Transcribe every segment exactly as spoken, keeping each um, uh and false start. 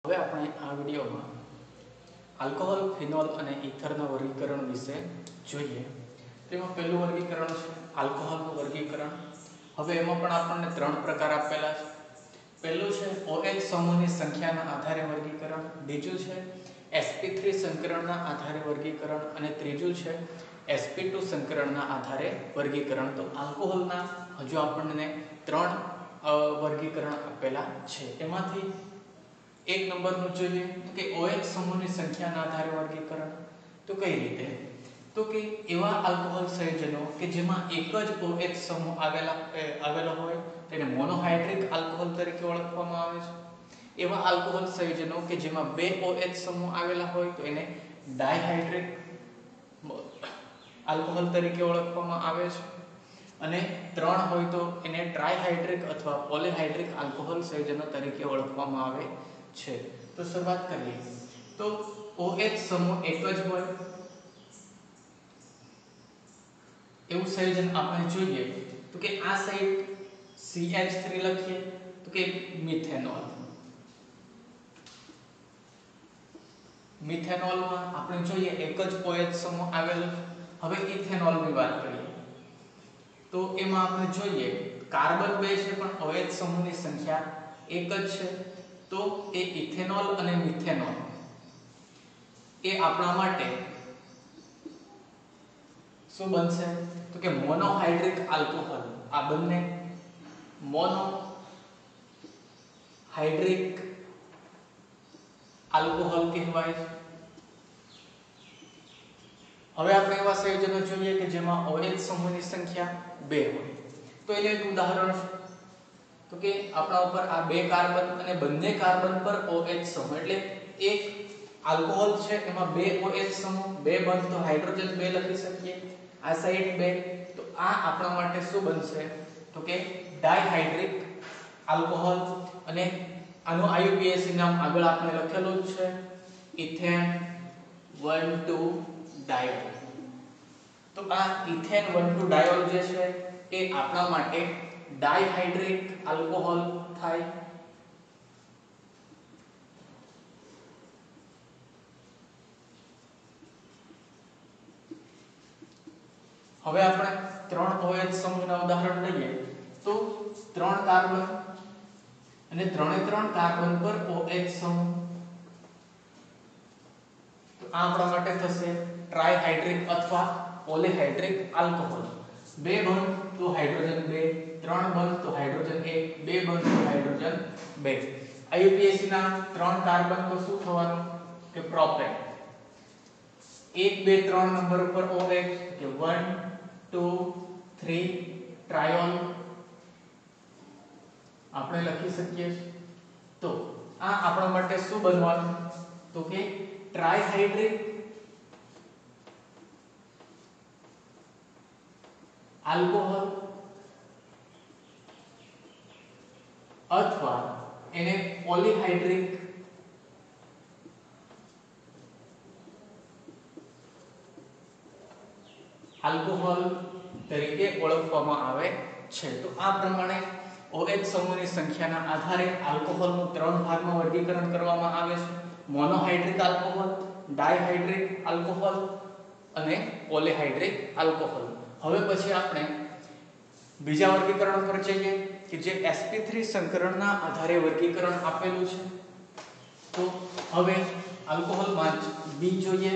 હવે આપણે આ વિડીયોમાં આલ્કોહોલ, ફિનોલ અને ઇથરના વર્ગીકરણ વિશે જોઈએ. તેમાં પહેલું વર્ગીકરણ છે આલ્કોહોલનું વર્ગીકરણ. હવે એમાં પણ આપણને ત્રણ પ્રકાર આપેલા છે. પહેલું છે OH સમૂહની સંખ્યાના આધારે વર્ગીકરણ, બીજું છે એસ પી થ્રી સંકરણના આધારે વર્ગીકરણ અને ત્રીજું છે એસ પી ટુ સંકરણના આધારે વર્ગીકરણ. તો આલ્કોહોલના હજુ આપણને ત્રણ વર્ગીકરણ આપેલા છે. એમાંથી એક નંબરનું જોઈએ કે OH સમૂહની સંખ્યાના આધારે વર્ગીકરણ. તો કઈ રીતે? તો કે એવા આલ્કોહોલ સંયોજનો કે જેમાં એક જ OH સમૂહ આવેલા આવેલો હોય તેને મોનોહાઇડ્રિક આલ્કોહોલ તરીકે ઓળખવામાં આવે છે. એવા આલ્કોહોલ સંયોજનો કે જેમાં બે OH સમૂહ આવેલા હોય તો એને ડાયહાઇડ્રિક આલ્કોહોલ તરીકે ઓળખવામાં આવે છે. અને ત્રણ હોય તો એને ટ્રાયહાઇડ્રિક અથવા પોલીહાઇડ્રિક આલ્કોહોલ સંયોજનો તરીકે ઓળખવામાં આવે છે. તો શરૂઆત કરીએ તો OH સમૂહ એક જ હોય એવું સંયોજન આપણે જોઈએ તો કે આ સાઈડ સી એચ થ્રી લખીએ તો કે મિથેનોલ. મિથેનોલમાં આપણે જોઈએ એક જ OH સમૂહ આવેલો. હવે ઇથેનોલની વાત કરીએ તો એમાં આપણે જોઈએ કાર્બન બે છે પણ OH સમૂહની સંખ્યા એક જ છે. તો એ ઇથેનોલ અને મિથેનોલ એ આપણા માટે શું બનશે તો કે મોનોહાઇડ્રિક આલ્કોહોલ. આ બંને મોનોહાઇડ્રિક આલ્કોહોલ કહેવાય છે. હવે આપણે એવા સંયોજનો જોઈએ કે જેમાં OH સમૂહની સંખ્યા બે હોય. તો એનું એક ઉદાહરણ છે તો કે આપણા ઉપર આ બે કાર્બન અને બંને કાર્બન પર OH સમૂહ એટલે એક આલ્કોહોલ છે એમાં બે OH સમૂહ, બે બંધ તો હાઇડ્રોજન બે લખી શકીએ. આ સાઈડ બે તો આ આપણા માટે શું બનશે તો કે ડાયહાઇડ્રિક આલ્કોહોલ. અને આનું આઈયુપીએસી નામ આગળ આપણે લખેલું જ છે ઇથેન વન ટુ ડાયોલ. તો આ ઇથેન વન ટુ ડાયોલ જે છે એ આપણા માટે ડાયહાઇડ્રિક આલ્કોહોલ થાય. હવે આપણે ત્રણ OH સમૂહના ઉદાહરણ લઈએ તો ત્રણ કાર્બન અને ત્રણે ત્રણ કાર્બન પર OH સમૂહ તો આ આપણા માટે થશે ટ્રાયહાઇડ્રિક અથવા પોલીહાઇડ્રિક આલ્કોહોલ. બે બંધ તો હાઇડ્રોજન બે, ત્રણ બંધ તો હાઇડ્રોજન એક, બે બંધ તો હાઇડ્રોજન બે. આઈયુપીએસી ના ત્રણ કાર્બન તો શું થવાનું કે પ્રોપેન. એક બે ત્રણ નંબર ઉપર OH કે વન ટુ થ્રી ટ્રાયોલ આપણે લખી શકીએ. તો આ આપણા માટે શું બનવાનું તો કે ટ્રાયહાઇડ્રિક આલ્કોહોલ અથવા એને પોલીહાઇડ્રિક આલ્કોહોલ તરીકે ઓળખવામાં આવે છે. તો આ પ્રમાણે OH સમૂહની સંખ્યાના આધારે આલ્કોહોલનું ત્રણ ભાગમાં વર્ગીકરણ કરવામાં આવે છે. મોનોહાઇડ્રિક આલ્કોહોલ, ડાયહાઇડ્રિક આલ્કોહોલ અને પોલીહાઇડ્રિક આલ્કોહોલ. હવે પછી આપણે બીજા વર્ગીકરણ પર જઈએ કે જે એસ પી થ્રી સંકરણના આધારે વર્ગીકરણ આપેલું છે. તો હવે આલ્કોહોલમાં બી જોઈએ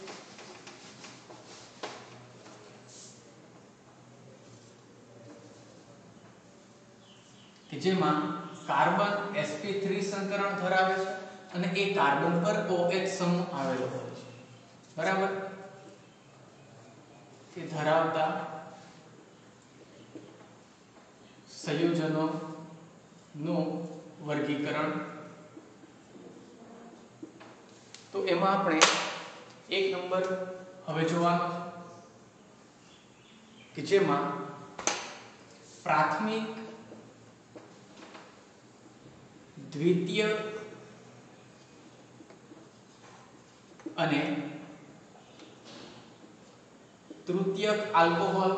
કે જેમાં કાર્બન એસ પી થ્રી સંકરણ ધરાવે છે અને એ કાર્બન પર OH સમૂહ આવેલો હોય છે. બરાબર? તે ધરાવતા સંયોજનો નું વર્ગીકરણ. તો એમાં આપણે એક નંબર હવે જોવાનો કે જેમાં પ્રાથમિક, દ્વિતીય અને તૃતીયક આલ્કોહોલ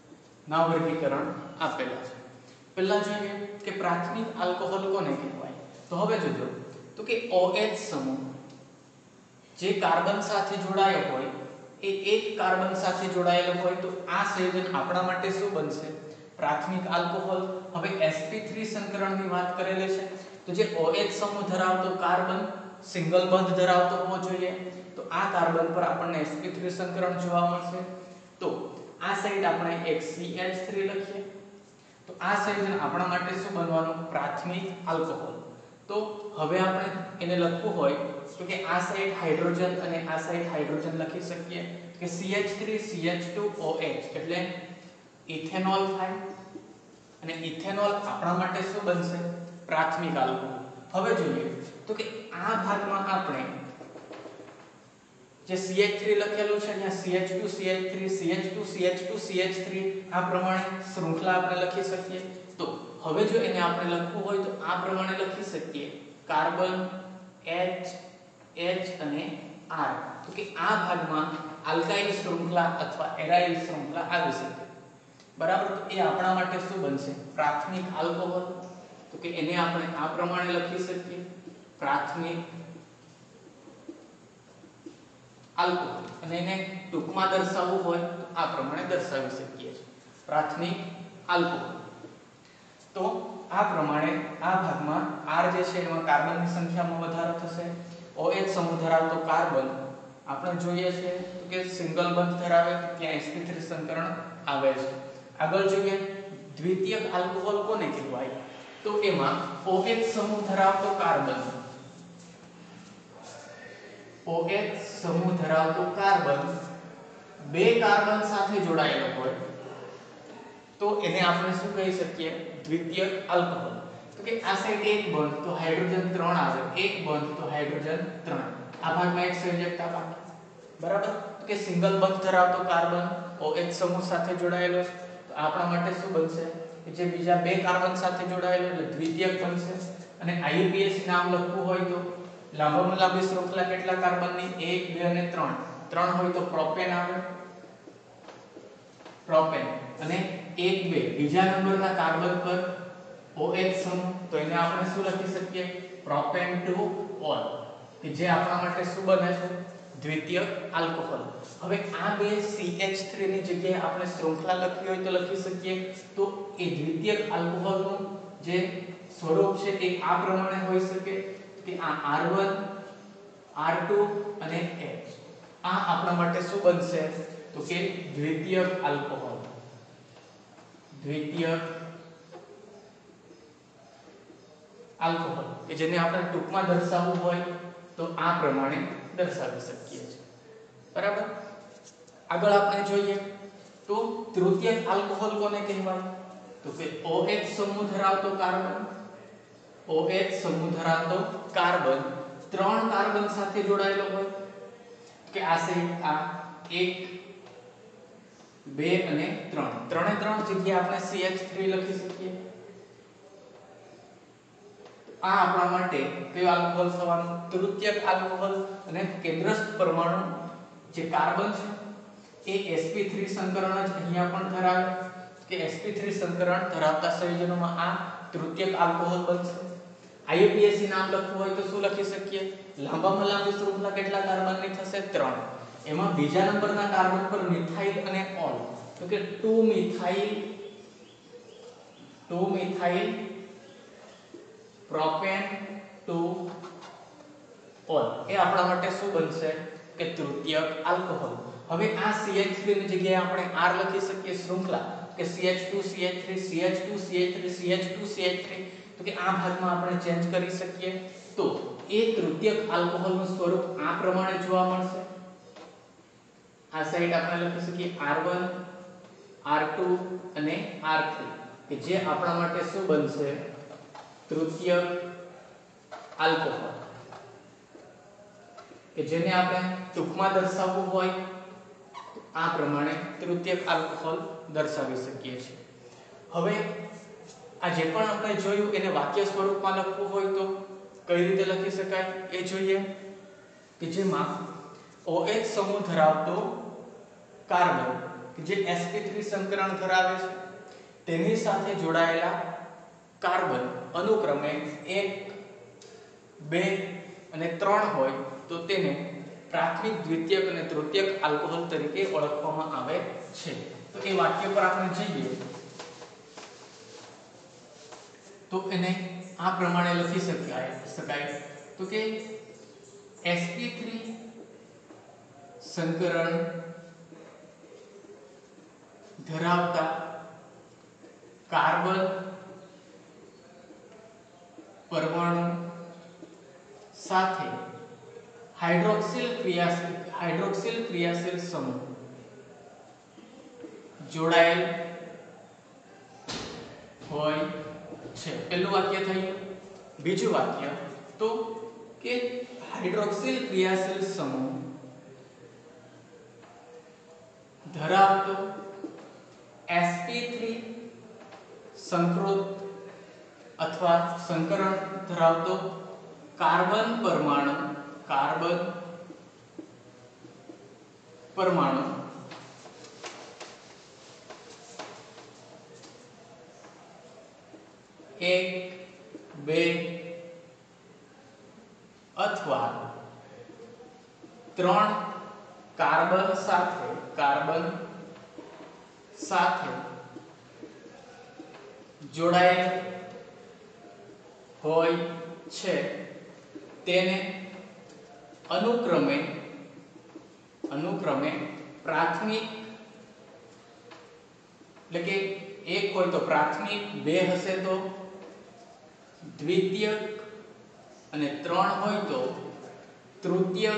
ના વર્ગીકરણ આપેલા છે. પહેલા જોઈએ કે પ્રાથમિક આલ્કોહોલ કોને કહેવાય તો હવે જોજો તો કે OH સમૂહ જે કાર્બન સાથે જોડાયો હોય એ એક કાર્બન સાથે જોડાયેલો હોય તો આ સંયોજન આપણા માટે શું બનશે? પ્રાથમિક આલ્કોહોલ. હવે એસ પી થ્રી સંકરણની વાત કરેલી છે તો જે OH સમૂહ ધરાવતો કાર્બન સિંગલ બંધ ધરાવતો હોવો જોઈએ તો આ કાર્બન પર આપણને એસ પી થ્રી સંકરણ જોવા મળશે. તો આ સાઈડ આપણે એક સી એચ થ્રી લખીએ તો આ સંયોજન આપણા માટે શું બનવાનું? પ્રાથમિક આલ્કોહોલ. તો હવે આપણે એને લખવું હોય તો કે આ સાઈડ હાઇડ્રોજન અને આ સાઈડ હાઇડ્રોજન લખી શકીએ કે C H three C H two O H એટલે ઇથેનોલ થાય અને ઇથેનોલ આપણા માટે શું બનશે? પ્રાથમિક આલ્કોહોલ. હવે જોઈએ તો કે આ ભાગમાં આપણે જે સી એચ થ્રી લખેલું છે ત્યાં C H two C H three C H two C H two C H three આ પ્રમાણે શૃંખલા આપણે લખી શકીએ. તો હવે જો એને આપણે લખવું હોય તો આ પ્રમાણે લખી શકીએ કાર્બન H H અને R. તો કે આ ભાગમાં આલ્કાઇલ શૃંખલા અથવા એરાઇલ શૃંખલા આવી શકે. બરાબર. તો એ આપણા માટે શું બનશે? પ્રાથમિક આલ્કોહોલ. તો કે એને આપણે આ પ્રમાણે લખી શકીએ પ્રાથમિક આલ્કોહોલ અને એને ટૂંકમાં દર્શાવવું હોય તો આ પ્રમાણે દર્શાવી શકીએ છીએ પ્રાથમિક આલ્કોહોલ. તો આ પ્રમાણે આ ભાગમાં R જે છે એમાં કાર્બનની સંખ્યામાં વધારો થશે. OH સમૂહ ધરાવતો કાર્બન આપણે જોઈએ છે તો કે સિંગલ બંધ ધરાવે તો ત્યાં એસ પી થ્રી સંકરણ આવે છે. આગળ જોઈએ દ્વિતીયક આલ્કોહોલ કોને કહેવાય? તો એમાં OH સમૂહ ધરાવતો કાર્બન OH સમૂહ ધરાવતો કાર્બન બે કાર્બન સાથે જોડાયેલો હોય તો એને આપણે શું કહી શકીએ? દ્વિતીયક આલ્કોહોલ. તો કે આ સાઈડ એક બંધ તો હાઇડ્રોજન ત્રણ આવે, એક બંધ તો હાઇડ્રોજન ત્રણ. આ ભાગમાં એક સંયોજકતા બાકી. બરાબર. તો કે સિંગલ બંધ ધરાવતો કાર્બન OH સમૂહ સાથે જોડાયેલો છે તો આપણા માટે શું બનશે? કે જે બીજા બે કાર્બન સાથે જોડાયેલો એટલે દ્વિતીયક બનશે. અને આઈ યુ પી એસ નામ લખવું હોય તો લાંબામાં લાંબી શૃંખલા કેટલા કાર્બનની? એક બે અને ત્રણ. ત્રણ હોય તો પ્રોપેન આવે પ્રોપેન અને એક બે બીજા નંબરના કાર્બન પર OH સમૂહ તો એને આપણે શું લખી શકીએ? પ્રોપેન ટુ ઓલ કે જે આપણા માટે શું બને છે? દ્વિતીયક આલ્કોહોલ. હવે આ બે સી એચ થ્રી ની જગ્યાએ આપણે શૃંખલા લખવી હોય તો લખી શકીએ. તો એ દ્વિતીયક આલ્કોહોલનું જે સ્વરૂપ છે એ આ પ્રમાણે હોઈ શકે કે આ આર વન આર ટુ અને H. આ આપણા માટે શું બનશે? તો કે દ્વિતીયક આલ્કોહોલ. દ્વિતીયક આલ્કોહોલ કે જેને આપણે ટૂંકમાં દર્શાવવું હોય તો આ પ્રમાણે દર્શાવી શકીએ છીએ. બરાબર. આગળ આપણે જોઈએ તો તૃતીયક આલ્કોહોલ કોને કહેવાય? તો કે OH સમૂહ ધરાવતો કાર્બન OH સમૂહ ધરાવતો કાર્બન ત્રણ કાર્બન સાથે જોડાયેલો હોય કે આ સાઈડ આ એક બે અને ત્રણ. ત્રણે ત્રણ જગ્યાએ આપણે સી એચ થ્રી લખી શકીએ. આ આપણા માટે કયો આલ્કોહોલ થવાનું? તૃતીયક આલ્કોહોલ. અને કેન્દ્રસ્થ પરમાણુ જે કાર્બન છે એ એસ પી થ્રી સંકરણ જ અહીંયા પણ ધરાવે કે એસ પી થ્રી સંકરણ ધરાવતા સંયોજનોમાં આ તૃતીયક આલ્કોહોલ બનશે. આઈ યુ પી એસ નામ લખવું હોય તો શું લખી શકીએ? લાંબામાં લાંબી શૃંખલા કેટલા કાર્બનની થશે? ત્રણ. એમાં બીજા નંબરના કાર્બન પર મિથાઇલ અને ઓલ તો કે two methyl two methyl propane two ol એ આપણા માટે શું બનશે? કે તૃતીયક આલ્કોહોલ. હવે આ સી એચ થ્રી ની જગ્યાએ આપણે R લખી શકીએ શૃંખલા કે C H two C H three C H two C H three C H two C H three તો કે આ ભાગમાં આપણે ચેન્જ કરી શકીએ. તો એ તૃતીયક આલ્કોહોલનું સ્વરૂપ આ પ્રમાણે જોવા મળશે. આ સાઈડ આપણે લખી શકીએ આર વન આર ટુ અને આર થ્રી કે જે આપણા માટે શું બનશે? તૃતીયક આલ્કોહોલ કે જેને આપણે ટૂંકમાં દર્શાવવું હોય તો આ પ્રમાણે તૃતીયક આલ્કોહોલ દર્શાવી શકીએ છીએ. હવે આ જે પણ આપણે જોયું એને વાક્ય સ્વરૂપમાં લખવું હોય તો કઈ રીતે લખી શકાય એ જોઈએ કે જેમાં OH સમૂહ ધરાવતો કાર્બન કે જે એસ પી થ્રી સંકરણ ધરાવે છે તેની સાથે જોડાયેલા કાર્બન અનુક્રમે એક બે અને ત્રણ હોય તો તેને પ્રાથમિક, દ્વિતીયક અને તૃતીયક આલ્કોહોલ તરીકે ઓળખવામાં આવે છે. તો એ વાક્ય પર આપણે જઈએ તો એને આ પ્રમાણે લખી શકાય શકાય તો કે એસ પી થ્રી સંકરણ ધરાવતા કાર્બન પરમાણુ સાથે હાઇડ્રોક્સિલ ક્રિયાશીલ હાઇડ્રોક્સિલ ક્રિયાશીલ સમૂહ જોડાયેલ હોય છે. પહેલું વાક્ય થયું. બીજું વાક્ય તો કે હાઇડ્રોક્સિલ ક્રિયાશીલ સમૂહ ધરાવતો એસ પી થ્રી સંકૃત અથવા સંકરણ ધરાવતો કાર્બન પરમાણુ કાર્બન પરમાણુ એક, બે અથવા ત્રણ કાર્બન સાથે કાર્બન સાથે જોડાયેલ હોય છે તેને અનુક્રમે અનુક્રમે પ્રાથમિક એટલે કે એક હોય તો પ્રાથમિક, બે હશે તો દ્વિતીયક અને ત્રણ હોય તો તૃતીયક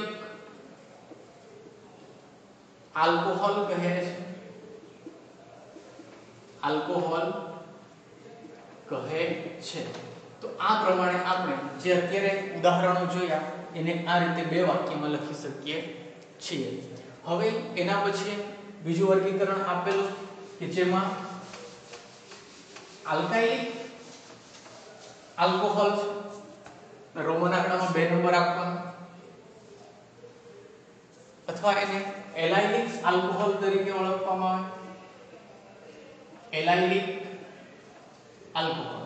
આલ્કોહોલ કહે છે આલ્કોહોલ કહે છે. તો આ પ્રમાણે આપણે જે અત્યારે ઉદાહરણો જોયા એને આ રીતે બે વાક્યમાં લખી શકીએ છીએ. હવે એના પછી બીજું વર્ગીકરણ આપેલું કે જેમાં આલ્કાઇલિક આલ્કોહોલ રોમન આંકડામાં બે નંબર આપવાનો અથવા એને એલાઇલિક આલ્કોહોલ તરીકે ઓળખવામાં આવે. એલાઇલિક આલ્કોહોલ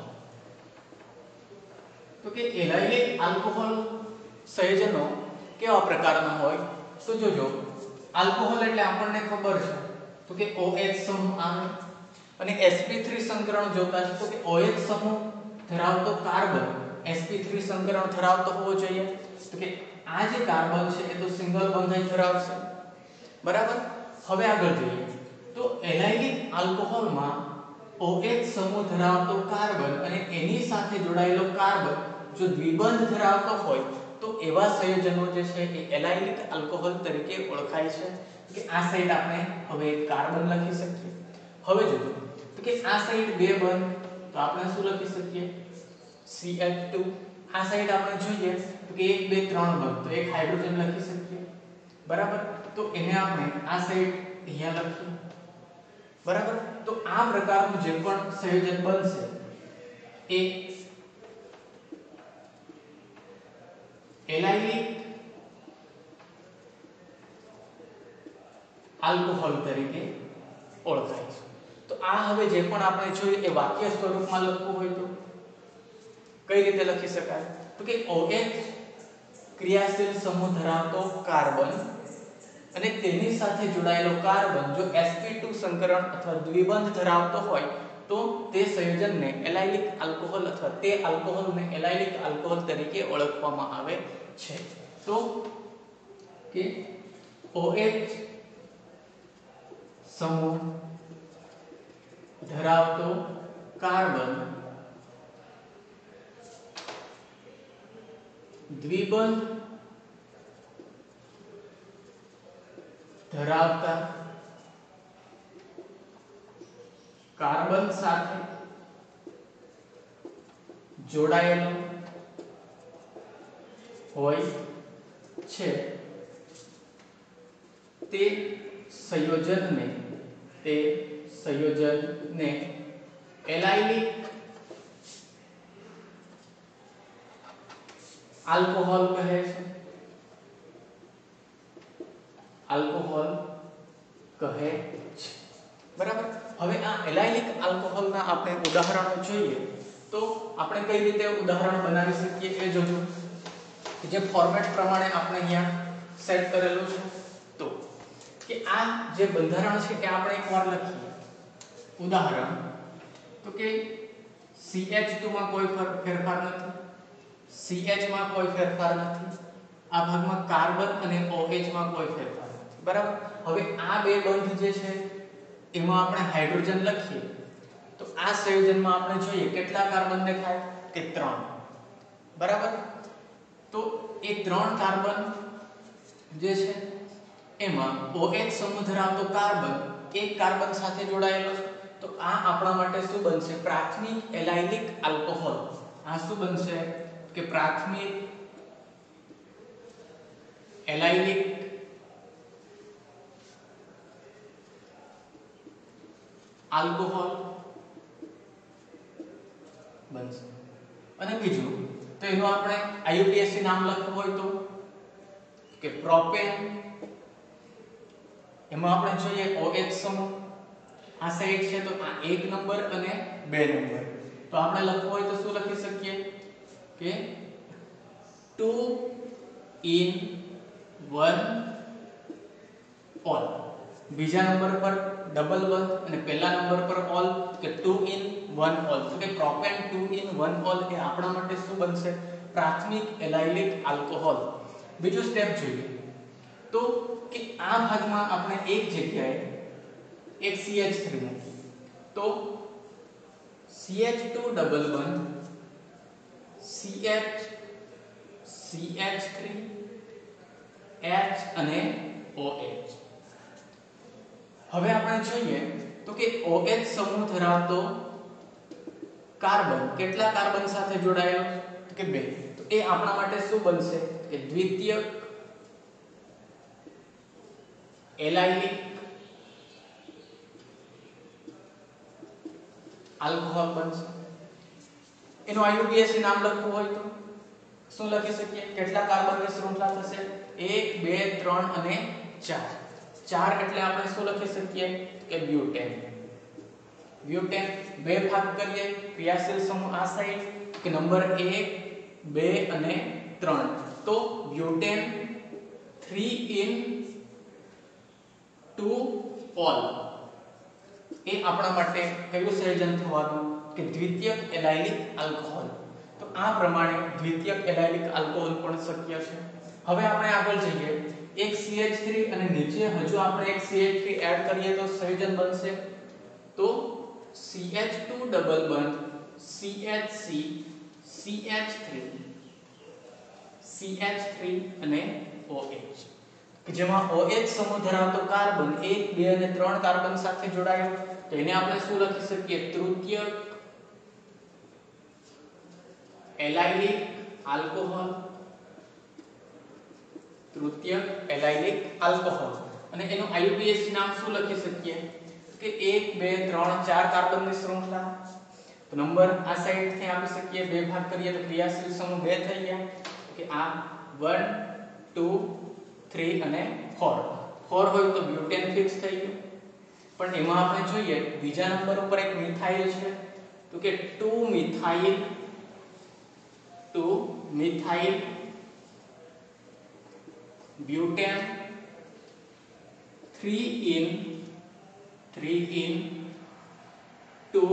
તો કે એલાઇલિક આલ્કોહોલ સંયોજનો કેવા પ્રકારના હોય તો જોજો. આલ્કોહોલ એટલે આપણને ખબર છે તો કે OH સમૂહ આવે અને એસ પી થ્રી સંકરણ જોતા છે તો કે OH સમૂહ ધરાવતો કાર્બન એસ પી થ્રી સંકરણ ધરાવતો હોવો જોઈએ. તો કે આ જે કાર્બન છે એ તો સિંગલ બંધાઈ ધરાવશે. બરાબર. હવે આગળ જોઈએ તો એલાઇલિક આલ્કોહોલમાં OH સમૂહ ધરાવતો કાર્બન અને એની સાથે જોડાયેલો કાર્બન જો દ્વિબંધ ધરાવતો હોય તો એવા સંયોજનો જે છે એ એલાઇલિક આલ્કોહોલ તરીકે ઓળખાય છે. કે આ સાઈડ આપણે હવે કાર્બન લખી શકીએ. હવે જોજો તો કે આ સાઈડ બે બંધ તો આપણે શું લખી શકીએ સી એચ ટુ. આ સાઈડ આપણે જોઈએ તો કે એક, બે, ત્રણ બંધ તો એક હાઇડ્રોજન લખી શકીએ. બરાબર. તો એને આપણે આ સાઈડ અહીંયા લખીએ. બરાબર. તો આ પ્રકારનું જે પણ સંયોજન બનશે એ એલાઇલિક આલ્કોહોલ તરીકે ઓળખાય છે. તો આ હવે જે પણ આપણે જોયું એ વાક્ય સ્વરૂપમાં લખવું હોય તો કઈ રીતે લખી શકાય તો કે OH ક્રિયાશીલ સમૂહ ધરાવતો કાર્બન અને તેની સાથે જોડાયેલો કાર્બન જો એસ પી ટુ સંકરણ અથવા દ્વિબંધ ધરાવતો હોય તો તે સંયોજનને એલાઇલિક આલ્કોહોલ અથવા તે આલ્કોહોલને એલાઇલિક આલ્કોહોલ તરીકે ઓળખવામાં આવે છે. તો કે OH સમૂહ ધરાવતો કાર્બન દ્વિબંધ ધરાવતા કાર્બન સાથે જોડાયેલો હોય છે તે સંયોજનને તે સંયોજનને એલાઇલિક આલ્કોહોલ કહે છે. આલ્કોહોલ કહે છે. બરાબર. હવે આ એલાઇલિક આલ્કોહોલના આપણે ઉદાહરણો જોઈએ તો આપણે કઈ રીતે ઉદાહરણ બનાવી શકીએ એ જોજો. જે ફોર્મેટ પ્રમાણે આપણે અહીંયા સેટ કરેલું છે તો કે આ જે બંધારણ છે એ આપણે એકવાર લખીએ. ઉદાહરણ તો કે સી એચ ટુ માં કોઈ ફેરફાર નથી, સી એચ માં કોઈ ફેરફાર નથી, આ ભાગમાં કાર્બન અને ઓ એચ માં કોઈ ફેરફાર નથી. બરાબર. હવે આ બે બંધ જે છે એમાં આપણે હાઇડ્રોજન લખીએ તો આ સંયોજનમાં આપણે જોઈએ કેટલા કાર્બન દેખાય કે ત્રણ. બરાબર. તો એ ત્રણ કાર્બન જે છે એમાં OH સમૂહ ધરાવતો કાર્બન એક કાર્બન સાથે જોડાયેલો છે. તો આ આપણા માટે શું બનશે? પ્રાથમિક એલાઇલિક આલ્કોહોલ. આ શું બનશે કે પ્રાથમિક એલાઇલિક આલ્કોહોલ બનશે. અને બીજું તો એનું આપણે આઈયુપીએસી નામ લખવું હોય તો કે પ્રોપેન. એમાં આપણે જોઈએ OH સમૂહ આ સાઈડ છે તો આ એક નંબર અને બે નંબર. તો આપણે લખવું હોય તો શું લખી શકીએ કે ટુ ઇન વન ઓલ. બીજા નંબર પર ડબલ વન અને પહેલા નંબર પર ઓલ કે ટુ ઇન વન ઓલ. તો કે propene two en one ol એ આપણા માટે શું બનશે? પ્રાથમિક એલાઇલિક આલ્કોહોલ. બીજું સ્ટેપ જોઈએ તો કે આ ભાગમાં આપણે એક જગ્યાએ એક સી એચ થ્રી મૂકીએ તો સી એચ ટુ ડબલ બંધ C H C H three H અને OH. હવે આપણે જોઈએ તો કે OH સમૂહ ધરાવતો કાર્બન કેટલા કાર્બન સાથે જોડાયેલો તો કે બે. તો એ આપણા માટે શું બનશે કે દ્વિતીયક એલાઇલિક આલ્કોહોલ બનશે. એનું આઈયુપીએસી નામ લખવું હોય તો શું લખી શકીએ? કેટલા કાર્બનની શૃંખલા થશે? એક બે ત્રણ અને ચાર. ચાર એટલે આપણે શું લખી શકીએ કે બ્યુટેન. બ્યુટેન બે ભાગ કરીએ ક્રિયાશીલ સમૂહ આ સાઈડ કે નંબર એક બે અને ત્રણ. તો butene three en two ol એ આપણા માટે કયું સંયોજન થવાનું કે દ્વિતીયક એલાઇલિક આલ્કોહોલ. તો આ પ્રમાણે દ્વિતીયક એલાઇલિક આલ્કોહોલ પણ શક્ય છે. હવે આપણે આગળ જઈએ. એક સી એચ થ્રી અને નીચે હજુ આપણે એક સી એચ થ્રી એડ કરીએ તો સંયોજન બનશે તો સી એચ ટુ ડબલ બંધ C H C C H three C H three અને OH કે જેમાં OH સમૂહ ધરાવતો કાર્બન એક બે અને ત્રણ કાર્બન સાથે જોડાયો તો એને આપણે શું લખી શકીએ? તૃતીયક એલાઇલિક આલ્કોહોલ. તૃતીયક એલાઇલિક આલ્કોહોલ. અને એનું આઈયુપીએસી નામ શું લખી શકીએ કે એક બે ત્રણ ચાર કાર્બનની શૃંખલા. તો નંબર આ સાઈડ થી આપી શકીએ બે ભાગ કરીએ તો ક્રિયાશીલ સમૂહ બે થઈ ગયા કે આ વન ટુ થ્રી અને ફોર. ફોર હોય તો બ્યુટેન ફિક્સ થઈ ગયું. પણ એમાં આપણે જોઈએ બીજા નંબર ઉપર એક મિથાઇલ છે તો કે two methyl two methyl butene three en three en two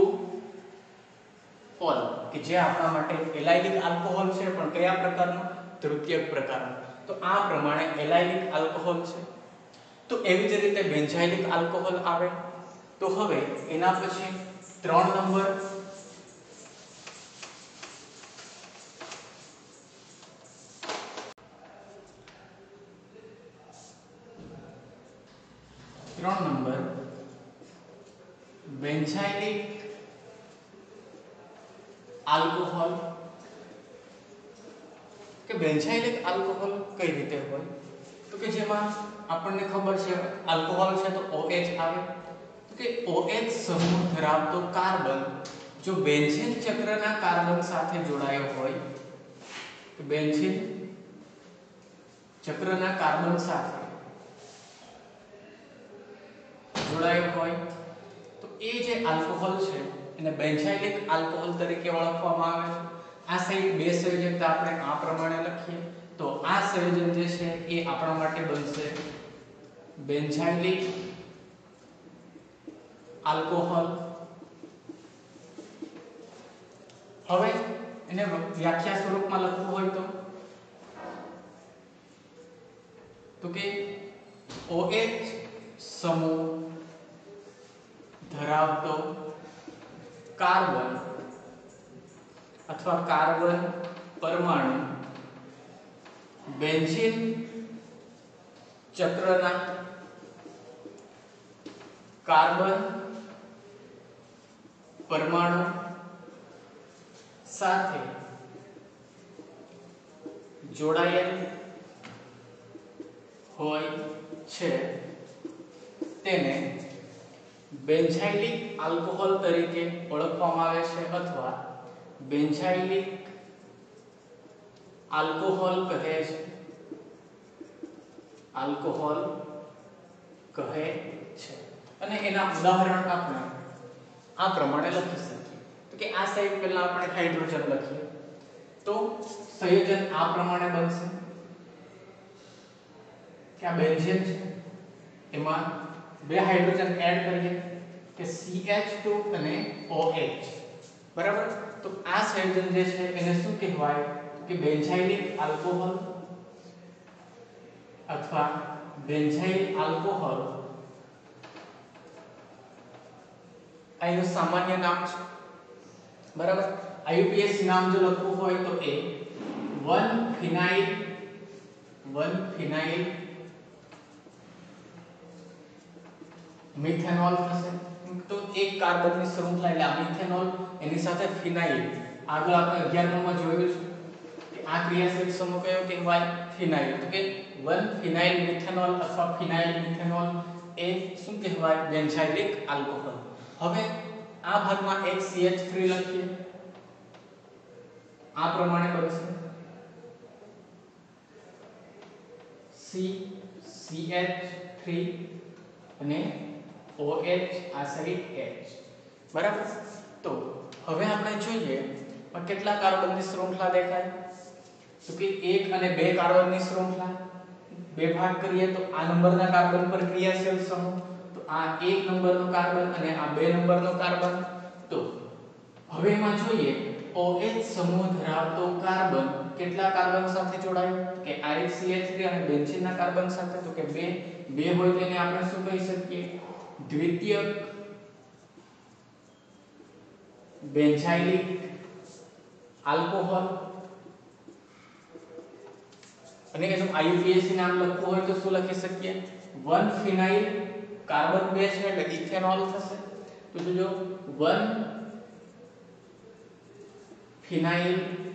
ol કે જે આપણા માટે એલાઇલિક આલ્કોહોલ છે પણ કયા પ્રકારનો? તૃતીયક પ્રકારનો. તો આ પ્રમાણે એલાઇલિક આલ્કોહોલ છે. તો એવી જ રીતે બેન્ઝાઇલિક આલ્કોહોલ આવે. તો હવે એના પછી ત્રણ નંબર ત્રણ નંબર બેન્ઝાઇલિક આલ્કોહોલ. કે બેન્ઝાઇલિક આલ્કોહોલ કઈ રીતે હોય તો કે જેમાં આપણને ખબર છે આલ્કોહોલ છે તો OH આવે. તો કે OH સમૂહ ધરાવતો કાર્બન જો બેન્ઝીન ચક્રના કાર્બન સાથે જોડાયો હોય કે બેન્ઝીન ચક્રના કાર્બન સાથે જોડાયો હોય તો એ જે આલ્કોહોલ છે એને બેન્ઝાઇલિક આલ્કોહોલ તરીકે ઓળખવામાં આવે છે. આ સાઈડ બે સંયોજકતા આપણે આ પ્રમાણે લખીએ તો આ સંયોજન જે છે એ આપણા માટે બનશે બેન્ઝાઇલિક આલ્કોહોલ. હવે એને વ્યાખ્યા સ્વરૂપમાં લખવું હોય તો તો કે OH સમૂહ ધરાવતો કાર્બન અથવા કાર્બન પરમાણુ બેન્ઝીન ચક્રના કાર્બન પરમાણુ સાથે જોડાયેલ હોય છે તેને બેન્ઝાઇલિક આલ્કોહોલ તરીકે ઓળખવામાં આવે છે અથવા બેન્ઝાઇલિક આલ્કોહોલ કહે છે આલ્કોહોલ કહે છે. અને એના ઉદાહરણ આપણે આ પ્રમાણે લખી શકીએ. તો કે આ સાઈડ પહેલા આપણે હાઇડ્રોજન લખીએ તો સંયોજન આ પ્રમાણે બનશે કે આ બેન્ઝીન છે એમાં બે હાઇડ્રોજન એડ કરીએ કે સી એચ ટુ અને OH, બરાબર. તો આ સંયોજન જે છે એને શું કહેવાય કે બેન્ઝાઇલિક આલ્કોહોલ અથવા બેન્ઝાઇલ આલ્કોહોલ. આ એનું સામાન્ય નામ છે, બરાબર. આઈયુપીએસી નામ જો લખવું હોય તો એ one phenyl one phenyl methanol થશે. તો એક કાર્બનની શૃંખલા એટલે આ મિથેનોલ એની સાથે ફિનાઇલ. આગળ આપણે અગિયાર માં જોયું છે કે આ ક્રિયાશીલ સમૂહ કયો કહેવાય ફિનાઇલ. તો કે વન ફિનાઇલ મિથેનોલ અથવા ફિનાઇલ મિથેનોલ એ શું કહેવાય બેન્ઝાઇલિક આલ્કોહોલ. હવે આ ભાગમાં એક સી એચ થ્રી લખીએ આ પ્રમાણે બનશે સી સી એચ થ્રી અને OH આ સાઈડ H, બરાબર. તો હવે આપણે જોઈએ કેટલા કાર્બનની શૃંખલા દેખાય તો કે એક અને બે કાર્બનની શૃંખલા. બે ભાગ કરીએ તો આ નંબરના કાર્બન પર ક્રિયાશીલ સમૂહ, તો આ એક નંબરનો કાર્બન અને આ બે નંબરનો કાર્બન. તો હવે એમાં જોઈએ OH સમૂહ ધરાવતો કાર્બન કેટલા કાર્બન સાથે જોડાયો કે આ એક સી એચ થ્રી અને બેન્ઝીનના કાર્બન સાથે. તો કે બે બે હોય તો એને આપણે શું કહી શકીએ દ્વિતીયક બેન્ઝાઇલિક આલ્કોહોલ. અને એનું આઈયુપીએસી નામ લખવું હોય તો શું લખી શકીએ વન ફિનાઇલ કાર્બન બે છે એટલે ઇથેનોલ થશે. તો જોજો વન ફિનાઇલ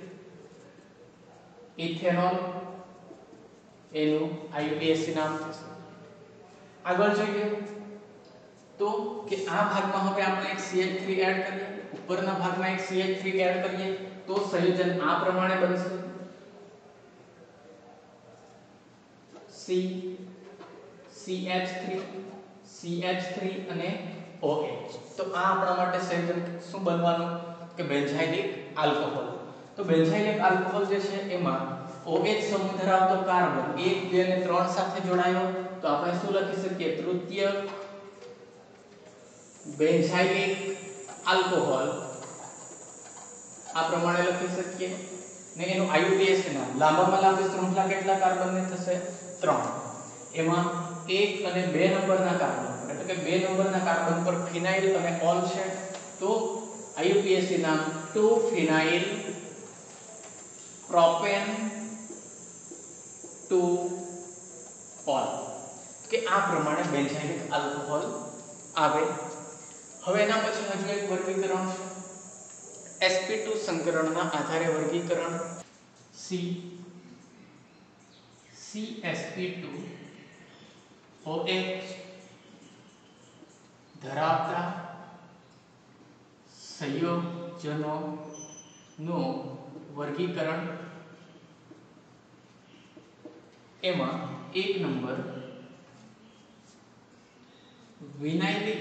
ઇથેનોલ એનું આઈયુપીએસી નામ થશે. આગળ જોઈએ તો કે આ ભાગમાં હવે આપણે એક સી એચ થ્રી એડ કરીએ, ઉપરના ભાગમાં એક સી એચ થ્રી એડ કરીએ તો સંયોજન આ પ્રમાણે બનશે C C H three C H three અને OH. તો આ આપણા માટે સંયોજન શું બનવાનું કે બેન્ઝાઇલિક આલ્કોહોલ. તો બેન્ઝાઇલિક આલ્કોહોલ જે છે એમાં OH સમૂહ ધરાવતો કાર્બન એક બે અને ત્રણ સાથે જોડાયો તો આપણે શું લખી શકીએ તૃતીયક બેન્ઝાઇલિક આલ્કોહોલ આ પ્રમાણે લખી શકીએ. ને એનું આઈયુપીએસી નામ લાંબામાં લાંબી શૃંખલા કેટલા કાર્બનની થશે ત્રણ. એમાં એક અને બે નંબરના કાર્બન એટલે કે બે નંબરના કાર્બન પર ફિનાઇલ અને ઓલ છે તો આઈયુપીએસી નામ two phenyl propane two ol. કે આ પ્રમાણે બેન્ઝાઇલિક આલ્કોહોલ આવે. હવે એના પછી હજુ એક વર્ગીકરણ છે એસ પી ટુ સંકરણના આધારે વર્ગીકરણ. C C S P two OH ધરાવતા સંયોજનોનું વર્ગીકરણ. એમાં એક નંબર વિનાઇલિક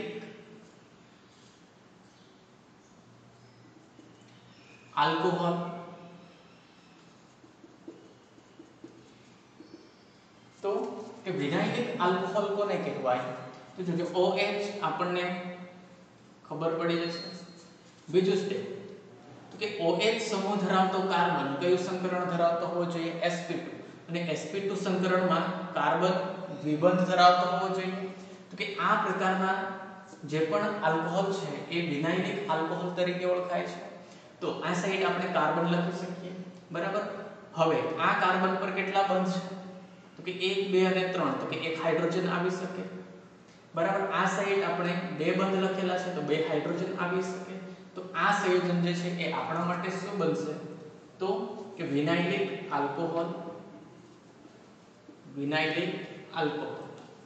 આલ્કોહોલ કે વિનાઇલિક આલ્કોહોલ કોને કહેવાય? તો જો OH આપણને ખબર પડી જશે. બીજું સ્ટેપ તો કે OH સમૂહ ધરાવતો કાર્બન કયું સંકરણ ધરાવતો હોવો જોઈએ? S P two. અને S P ટુ સંકરણમાં કાર્બન દ્વિબંધ ધરાવતો હોવો જોઈએ. તો કે આ પ્રકારના જે પણ આલ્કોહોલ છે એ વિનાઇલિક આલ્કોહોલ તરીકે ઓળખાય છે. તો આ સાઈડ આપણે કાર્બન લખી શકીએ, બરાબર. હવે આ કાર્બન પર કેટલા બંધ છે? તો કે એક, બે અને ત્રણ. તો કે એક હાઇડ્રોજન આવી શકે, બરાબર. આ સાઈડ આપણે બે બંધ લખેલા છે તો બે હાઇડ્રોજન આવી શકે. તો આ સંયોજન જે છે એ આપણા માટે શું બનશે? તો કે વિનાઇલિક આલ્કોહોલ. વિનાઇલિક આલ્કોહોલ.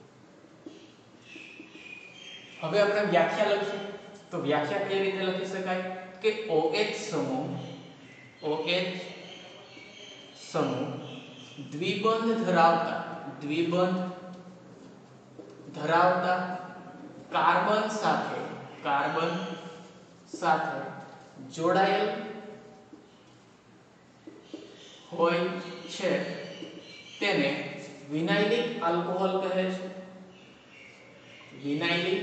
હવે આપણે વ્યાખ્યા લખીએ. તો વ્યાખ્યા કેવી રીતે લખી શકાય? કે OH સમૂહ OH સમૂહ દ્વિબંધ ધરાવતા દ્વિબંધ ધરાવતા કાર્બન સાથે કાર્બન સાથે જોડાયેલ હોય છે તેને વિનાઇલિક આલ્કોહોલ કહે છે. વિનાઇલિક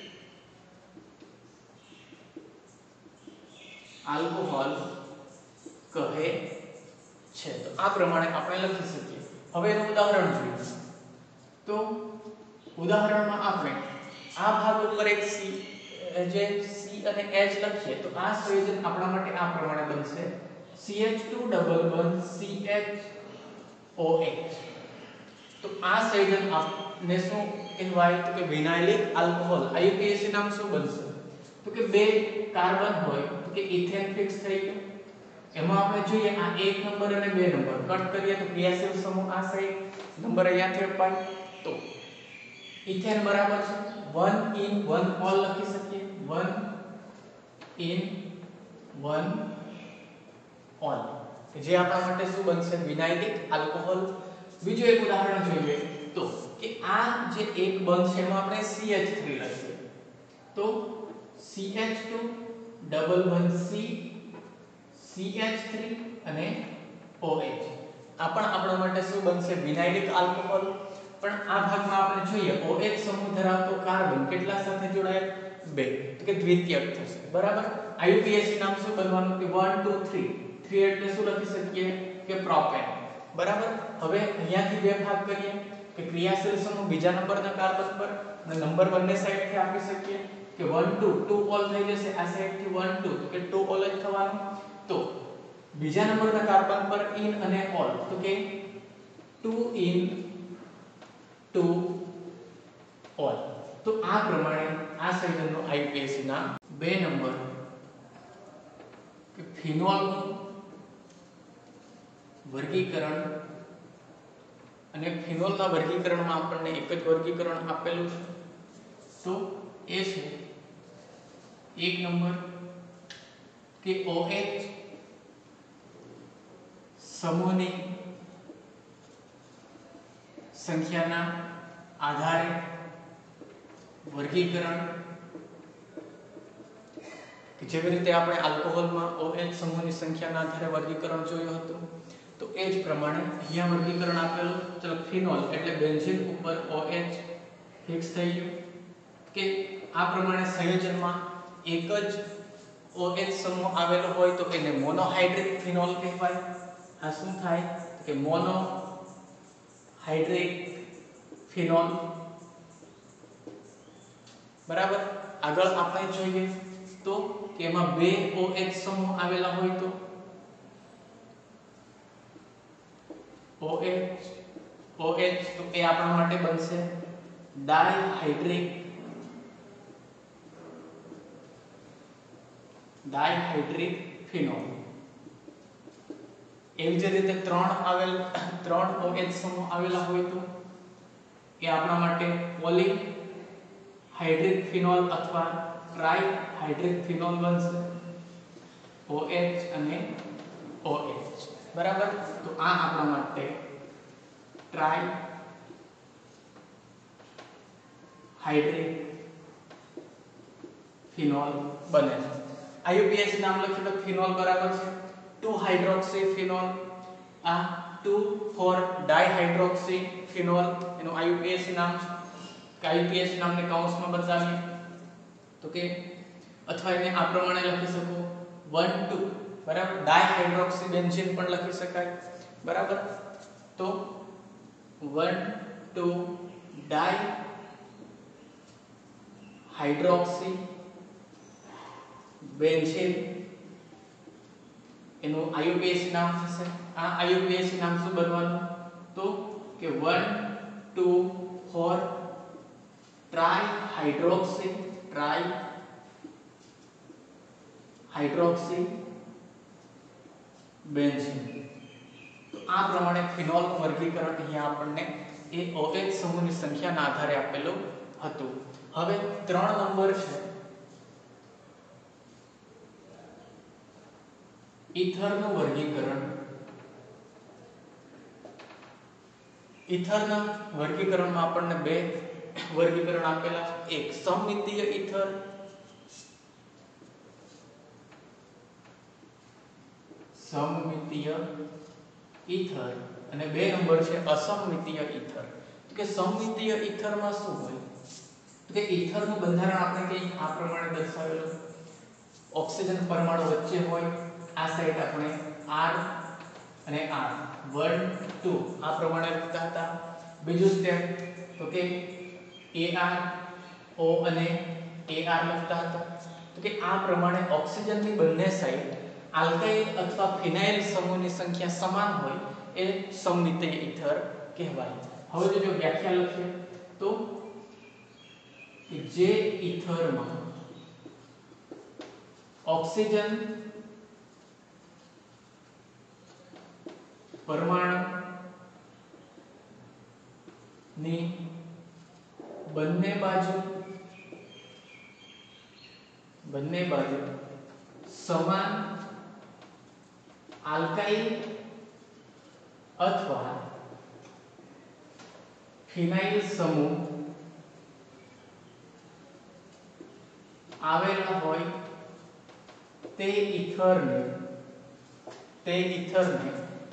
આલ્કોહોલ કહે છે. તો આ પ્રમાણે આપણે લખી શકીએ. હવે એનું ઉદાહરણ જોઈએ. તો ઉદાહરણમાં આપણે આ ભાગ ઉપર એક C જે C અને H લખીએ તો આ સંયોજન આપણા માટે આ પ્રમાણે બનશે C H two double bond C H O H. તો આ સંયોજન આપને શું કહેવાય? તો કે vinylic alcohol. I U P A C નામ શું બનશે? તો કે બે કાર્બન હોય તો કે ઇથેન ફિક્સ થઈ ગયું. એમાં આપણે જોઈએ આ એક નંબર અને બે નંબર કટ કરીએ તો ક્રિયાશીલ સમૂહ આ સાઈડ નંબર અહીંયાથી અપાય. તો ઇથેન બરાબર છે one in one all લખી શકીએ. one in one all કે જે આપણા માટે શું બનશે? Vinylic alcohol. બીજું એક ઉદાહરણ જોઈએ તો કે આ જે એક બંધ છે એમાં આપણે C H થ્રી લખીએ. તો C H two double bond C C H three અને OH. આ પણ આપણા માટે શું બનશે? Vinylic alcohol. પણ આ ભાગમાં આપણે જોઈએ OH સમૂહ ધરાવતો કાર્બન કેટલા સાથે જોડાયેલ? બે. તો કે દ્વિતીયક થશે, બરાબર. I U P A C નામ શું બનવાનું? કે one two three. three એટલે શું લખી શકીએ? કે પ્રોપેન, બરાબર. હવે અહીંયાથી બે ભાગ કરીએ કે ક્રિયાશીલ સમૂહ બીજા નંબરના કાર્બન પર અને નંબર બંને સાઈડથી આપી શકીએ કે one two two all થઈ જશે. આ સાઈડથી one two તો કે two all જ થવાનું. તો બીજા નંબરના કાર્બન પર in અને all તો કે two in two all. તો આ પ્રમાણે આ સંયોજનનો I U P A C ના બે નંબર કે ફિનોલનું વર્ગીકરણ. અને ફિનોલના વર્ગીકરણમાં આપણને એક જ વર્ગીકરણ આપેલું છે તો એ છે એક નંબર કે OH સમૂહની સંખ્યાના આધારે વર્ગીકરણ. કે જેવી રીતે આપણે આલ્કોહોલમાં OH સમૂહની સંખ્યાના આધારે વર્ગીકરણ જોયું હતું તો એ જ પ્રમાણે અહીંયા વર્ગીકરણ આપેલું. ચલો ફિનોલ એટલે બેન્ઝીન ઉપર OH ફિક્સ થઈ ગયું કે આ પ્રમાણે સંયોજનમાં એક જ OH સમૂહ આવેલો હોય તો એને મોનોહાઇડ્રિક ફિનોલ કહેવાય. આ શું થાય? કે મોનો હાઇડ્રિક ફિનોલ, બરાબર. આગળ આપણે જોઈએ તો કે એમાં બે OH સમૂહ આવેલા હોય તો OH OH તો એ આપણા માટે બનશે ડાયહાઇડ્રિક ડાયહાઇડ્રિક ફિનોલ. એવી જ રીતે ત્રણ આવેલ ત્રણ OH સમૂહ આવેલા હોય તો એ આપણા માટે પોલી હાઇડ્રિક ફિનોલ અથવા ટ્રાઈ હાઇડ્રિક ફિનોલ બનશે. OH અને OH, બરાબર. તો આ આપણા માટે ટ્રાઈ હાઇડ્રિક ફિનોલ બને છે. I U P A C નામ લખીએ તો ફિનોલ બરાબર છે two હાઇડ્રોક્સી ફિનોલ. આ two ફોર ડાયહાઇડ્રોક્સી ફિનોલ, એનું આઈયુપીએસી નામ છે કે આઈયુપીએસી નામને કૌંસમાં બતાવીએ તો કે અથવા એને આ પ્રમાણે લખી શકો વન ટુ, બરાબર, ડાયહાઇડ્રોક્સી બેન્ઝીન પણ લખી શકાય, બરાબર. તો one two di hydroxy benzene એનું આઈયુપીએસી નામ થશે. આ આઈયુપીએસી નામ શું બનવાનું તો કે one two four tri hydroxy tri hydroxy benzene. તો આ પ્રમાણે ફિનોલનું વર્ગીકરણ અહીંયા આપણને એ OH સમૂહની સંખ્યાના આધારે આપેલું હતું. હવે ત્રણ નંબર છે ઈથરનું વર્ગીકરણ. ઈથરના વર્ગીકરણમાં આપણને બે વર્ગીકરણ આપેલા છે. એક સમમિતીય ઈથર સમમિતીય ઈથર અને બે નંબર છે અસમમિતીય ઈથર. તો કે સમમિતીય ઈથરમાં શું હોય તો કે ઈથરનું બંધારણ આપણે કંઈ આ પ્રમાણે દર્શાવેલું. ઓક્સિજન પરમાણુ વચ્ચે હોય, આ સાઈડ આપણે R અને R વન ટુ આ પ્રમાણે લખતા હતા. બીજું સ્ટેપ તો કે Ar O અને Ar લખતા હતા. તો કે આ પ્રમાણે ઓક્સિજનની બંને સાઈડ આલ્કાઇલ અથવા ફિનાઇલ સમૂહની સંખ્યા સમાન હોય એ સમમિતીય ઈથર કહેવાય. હવે જો વ્યાખ્યા લખીએ તો જે ઈથરમાં ઓક્સિજન પરમાણુ ની બંને બાજુ બંને બાજુ સમાન આલ્કાઇલ અથવા ફિનાઇલ સમૂહ આવેલા હોય તે ઈથરને તે ઈથરને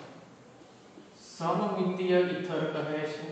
સમમિતીય ઈથર કહે છે.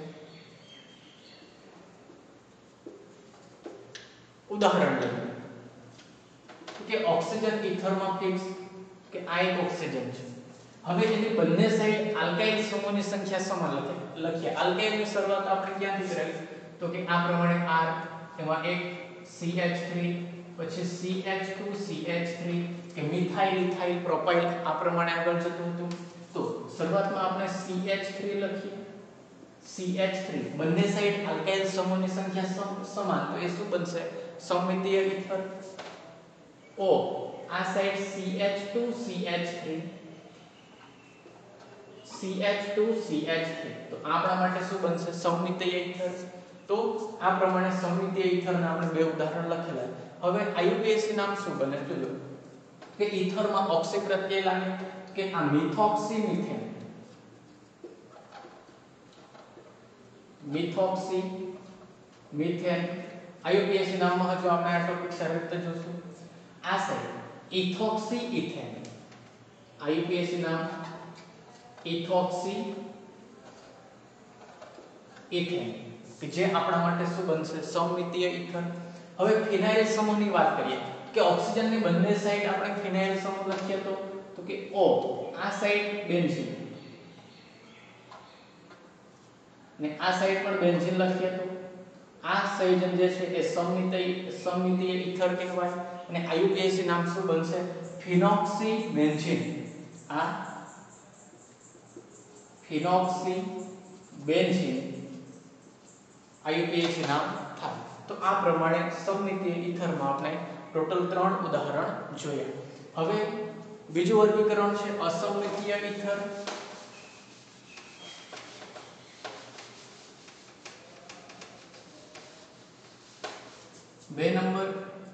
ઉદાહરણ લઈએ કે ઓક્સિજન ઈથરમાં ફિક્સ કે આ એક ઓક્સિજન છે. હવે એની બંને સાઈડ આલ્કાઇલ સમૂહની સંખ્યા સમાન લખીએ. આલ્કાઇલની શરૂઆત આપણે ક્યાંથી કરાવી તો કે આ પ્રમાણે R એમાં એક સી એચ થ્રી પછી C H two C H three કે મિથાઇલ ઇથાઇલ પ્રોપાઇલ આ પ્રમાણે આગળ જતું હતું. તો શરૂઆતમાં આપણે સી એચ થ્રી લખીએ. સી એચ થ્રી બંને સાઈડ આલ્કાઇલ સમૂહની સંખ્યા સમાન તો એ શું બનશે સમમિતીય ઈથર. O આ side C H two C H three C H two C H three તો આપણા માટે શું બનશે સમમિતીય ઈથર. તો આ પ્રમાણે સમમિતીય ઈથરના આપણે બે ઉદાહરણ લખેલા. હવે આઈયુપીએસી નામ શું બને જોજો કે ઈથરમાં ઓક્સી પ્રત્યય લાગે કે આ methoxy methane methoxy methane IUPAC નામમાં હજુ આપણે આ ટોપિક સારી રીતે જોશું. આ સાઈડ ઇથોક્સી ઇથેન આઈયુપીએસી નામ ઇથોક્સી ઇથેન કે જે આપણા માટે શું બનશે સમમિતીય ઈથર. હવે ફિનાઇલ સમૂહની વાત કરીએ કે ઓક્સિજનની બંને સાઈડ આપણે ફિનાઇલ સમૂહ લખીએ તો તો કે O આ સાઈડ બેન્ઝીન ને આ સાઈડ પણ બેન્ઝીન લખીએ તો આ સંયોજન જે છે એ સમમિતીય સમમિતીય ઈથર કહેવાય. અને આઈયુપીએસી નામ શું બનશે ફિનોક્સી બેન્ઝીન. આ ફિનોક્સી બેન્ઝીન આઈયુપીએસી નામ થાય. તો આ પ્રમાણે સમમિતીય ઈથરમાં આપણે ટોટલ ત્રણ ઉદાહરણ જોયા. હવે બીજું વર્ગીકરણ છે અસમમિતીય ઈથર. બે નંબર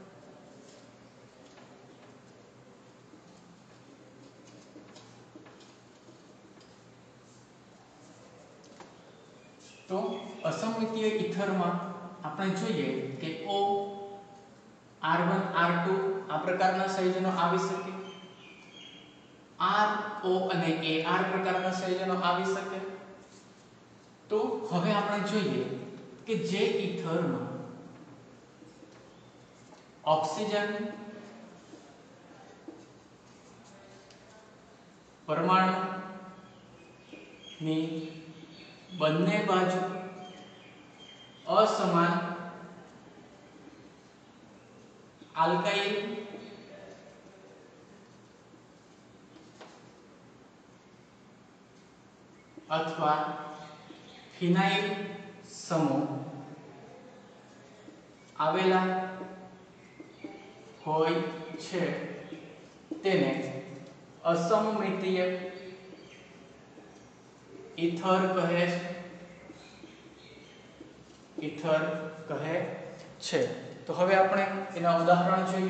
તો અસમમિતીય ઈથરમાં આપણે જોઈએ કે O R one R two આ પ્રકારના સંયોજનો આવી શકે, R O અને A R પ્રકારના સંયોજનો આવી શકે તો હવે આપણે જોઈએ કે જે ઈથરમાં ઓક્સિજન પરમાણુ ની બંને બાજુ असमान आल्काइल अथवा फिनाइल समूह आवेला होय छे तेने असममितीय ईथर कहे छे ईथर कहे छे। तो हवे आपणे एना उदाहरण જોઈએ।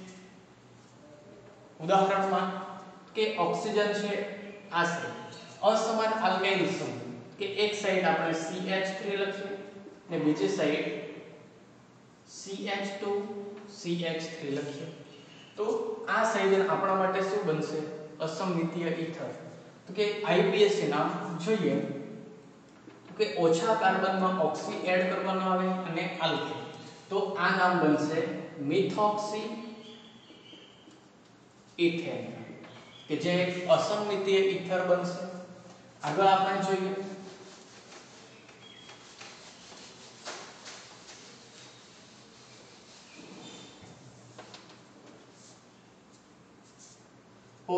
उदाहरणમાં કે ઓક્સિજન છે આ છે असमान આલ્કાઇલ સમૂહ કે એક સાઈડ આપણે C H three લખીએ ને બીજી side C H two C H three લખીએ તો આ સંયોજન આપણા માટે શું બનશે અસમમિતીય ઈથર। તો કે I U P A C નામ જોઈએ કે ઓછા કાર્બનમાં ઓક્સી એડ કરવાનો આવે અને આલ્કેન તો આ નામ બનશે મિથોક્સી ઇથેન કે જે અસમમિતીય ઈથર બનશે। આગળ આપણે જોઈએ O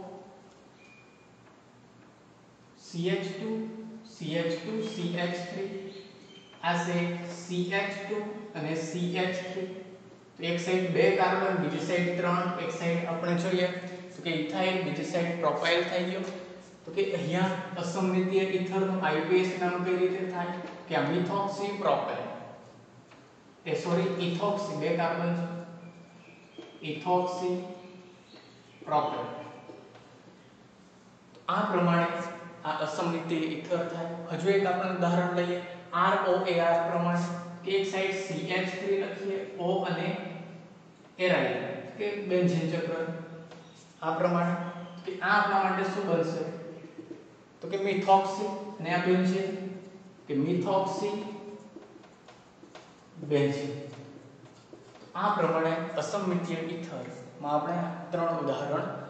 C H two C H two C H three આ છે C H two અને C H three તો એક સાઈડ બે કાર્બન બીજી સાઈડ ત્રણ એક સાઈડ આપણે જોઈએ તો કે ઇથાઇલ બીજી સાઈડ પ્રોપાઇલ થઈ ગયો તો કે અહીંયા અસમમિતીય ઈથરનું I U P A C નામ કઈ રીતે થાય કે આ મિથોક્સી પ્રોપાઇલ એ સોરી ઇથોક્સી બે કાર્બન છે ઇથોક્સી પ્રોપાઇલ આ પ્રમાણે આ અસમમિતીય ઈથર થાય। હજુ એક આપણે ઉદાહરણ લઈએ R O A R પ્રમાણે કે એક સાઈડ C H three લખીએ O અને એરાઇલ કે બેન્ઝીન ચક્ર આ પ્રમાણે કે આ આપણા માટે શું બનશે તો કે મિથોક્સી અને આ બેન્ઝીન કે મિથોક્સી બેન્ઝીન। આ પ્રમાણે અસમમિતીય ઈથર માં આપણે ત્રણ ઉદાહરણ